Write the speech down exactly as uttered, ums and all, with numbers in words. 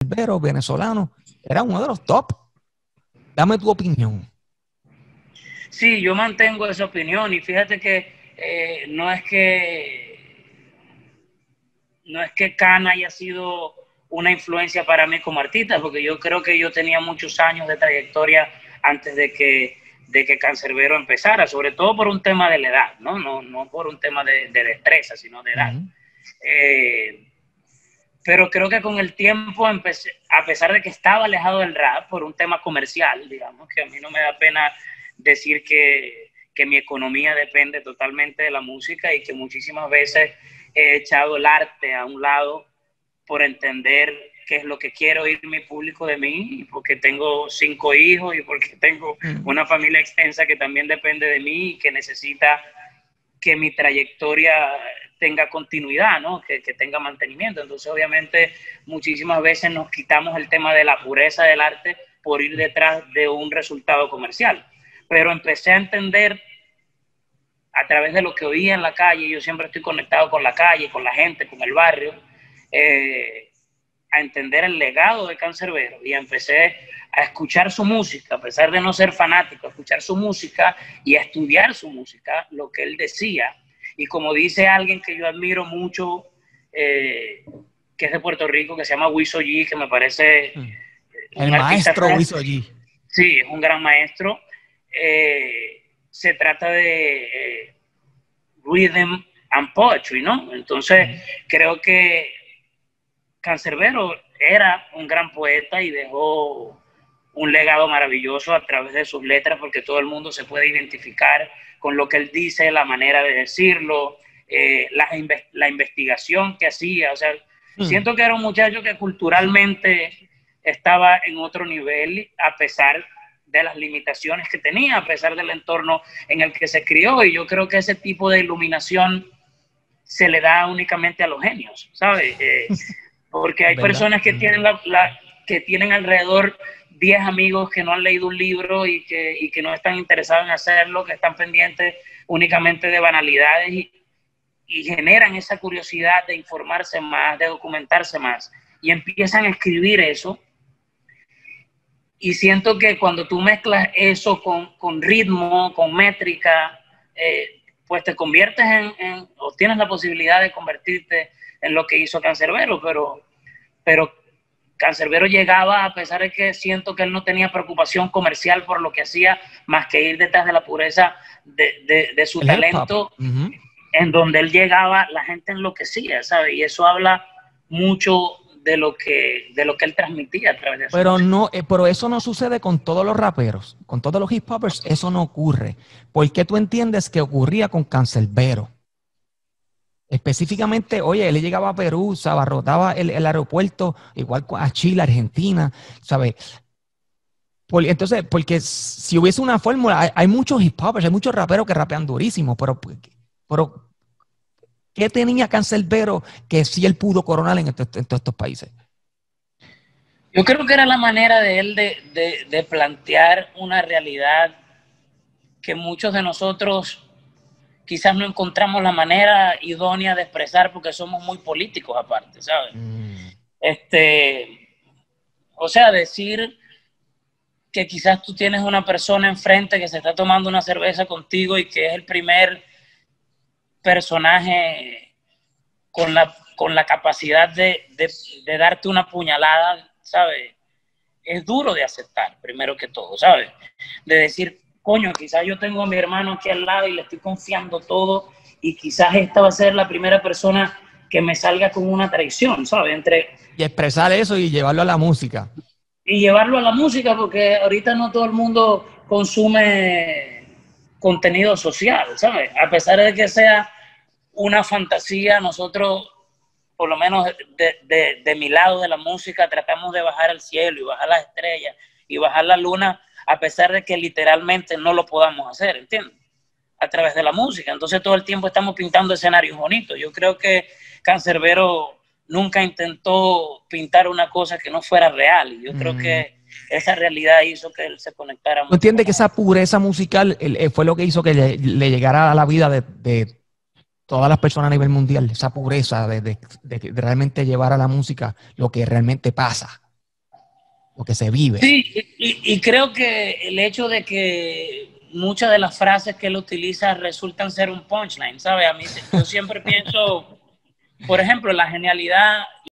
Canserbero, venezolano, era uno de los top. Dame tu opinión. Sí, yo mantengo esa opinión y fíjate que eh, no es que no es que Can haya sido una influencia para mí como artista, porque yo creo que yo tenía muchos años de trayectoria antes de que, de que Canserbero empezara, sobre todo por un tema de la edad, no, no, no por un tema de, de destreza, sino de edad. Uh-huh. eh, pero creo que con el tiempo empecé, a pesar de que estaba alejado del rap por un tema comercial, digamos, que a mí no me da pena decir que, que mi economía depende totalmente de la música y que muchísimas veces he echado el arte a un lado por entender qué es lo que quiero oír mi público de mí, y porque tengo cinco hijos y porque tengo una familia extensa que también depende de mí y que necesita que mi trayectoria tenga continuidad, ¿no? que, que tenga mantenimiento. Entonces, obviamente, muchísimas veces nos quitamos el tema de la pureza del arte por ir detrás de un resultado comercial. Pero empecé a entender a través de lo que oía en la calle, yo siempre estoy conectado con la calle, con la gente, con el barrio, eh, a entender el legado de Canserbero, y empecé a escuchar su música, a pesar de no ser fanático, a escuchar su música y a estudiar su música, lo que él decía. Y como dice alguien que yo admiro mucho, eh, que es de Puerto Rico, que se llama Wiso G, que me parece... Mm. El maestro Wiso G. Sí, es un gran maestro. Eh, se trata de eh, rhythm and poetry, ¿no? Entonces, mm. creo que Canserbero era un gran poeta y dejó un legado maravilloso a través de sus letras, porque todo el mundo se puede identificar con lo que él dice, la manera de decirlo, eh, la, la investigación que hacía. O sea, mm. siento que era un muchacho que culturalmente estaba en otro nivel, a pesar de las limitaciones que tenía, a pesar del entorno en el que se crió, y yo creo que ese tipo de iluminación se le da únicamente a los genios, ¿sabes? Eh, porque hay ¿verdad? Personas que tienen, la, la, que tienen alrededor diez amigos que no han leído un libro y que, y que no están interesados en hacerlo, que están pendientes únicamente de banalidades y, y generan esa curiosidad de informarse más, de documentarse más, y empiezan a escribir eso. Y siento que cuando tú mezclas eso con, con ritmo, con métrica, eh, pues te conviertes en, en, o tienes la posibilidad de convertirte en lo que hizo Canserbero, pero, pero Canserbero llegaba, a pesar de que siento que él no tenía preocupación comercial por lo que hacía, más que ir detrás de la pureza de, de, de su el talento, uh-huh. en donde él llegaba, la gente enloquecía, ¿sabes? Y eso habla mucho de lo que de lo que él transmitía a través de eso. Pero no, eh, pero eso no sucede con todos los raperos, con todos los hip hopers, eso no ocurre. ¿Por qué tú entiendes que ocurría con Canserbero? Específicamente, oye, él llegaba a Perú, se abarrotaba el, el aeropuerto, igual a Chile, Argentina, ¿sabes? Por, entonces, porque si hubiese una fórmula, hay, hay muchos hip hopers, hay muchos raperos que rapean durísimo, pero, pero ¿qué tenía Canserbero que sí él pudo coronar en, estos, en todos estos países? Yo creo que era la manera de él de, de, de plantear una realidad que muchos de nosotros quizás no encontramos la manera idónea de expresar porque somos muy políticos aparte, ¿sabes? Mm. Este, o sea, decir que quizás tú tienes una persona enfrente que se está tomando una cerveza contigo y que es el primer personaje con la, con la capacidad de, de, de darte una puñalada, ¿sabes? Es duro de aceptar, primero que todo, ¿sabes? De decir, coño, quizás yo tengo a mi hermano aquí al lado y le estoy confiando todo y quizás esta va a ser la primera persona que me salga con una traición, ¿sabes? Entre, y expresar eso y llevarlo a la música. Y llevarlo a la música, porque ahorita no todo el mundo consume contenido social, ¿sabes? A pesar de que sea una fantasía, nosotros, por lo menos de, de, de mi lado de la música, tratamos de bajar al cielo y bajar las estrellas y bajar la luna, a pesar de que literalmente no lo podamos hacer, ¿entiendes? A través de la música. Entonces todo el tiempo estamos pintando escenarios bonitos. Yo creo que Canserbero nunca intentó pintar una cosa que no fuera real. Y yo mm. creo que esa realidad hizo que él se conectara mucho. ¿No entiendes que esa pureza musical eh, fue lo que hizo que le, le llegara a la vida de, de todas las personas a nivel mundial? Esa pureza de, de, de, de realmente llevar a la música lo que realmente pasa. lo que se vive. Sí, y, y creo que el hecho de que muchas de las frases que él utiliza resultan ser un punchline, ¿sabes? A mí, yo siempre pienso, por ejemplo, la genialidad